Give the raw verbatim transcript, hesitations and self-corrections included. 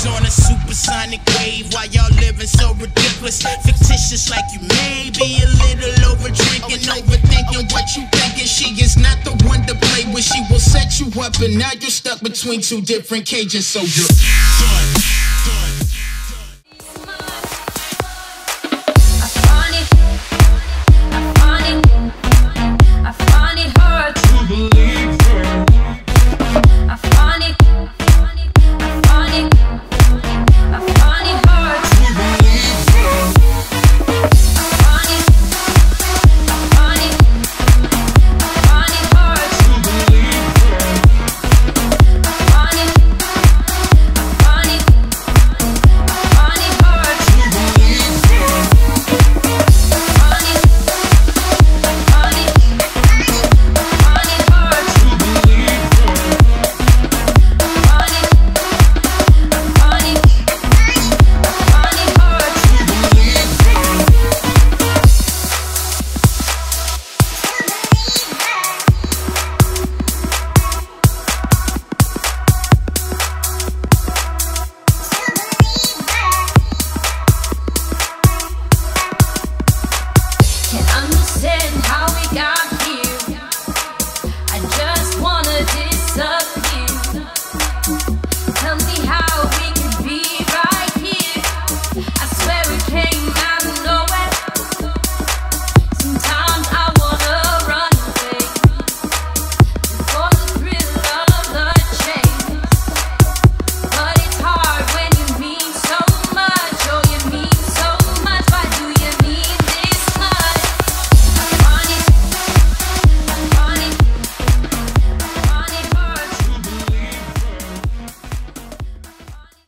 on a supersonic wave while y'all living so ridiculous, fictitious, like you may be a little over drinking, overthinking what you thinking. She is not the one to play with. She will set you up, and now you're stuck between two different cages. So you're done. Done. Tell me how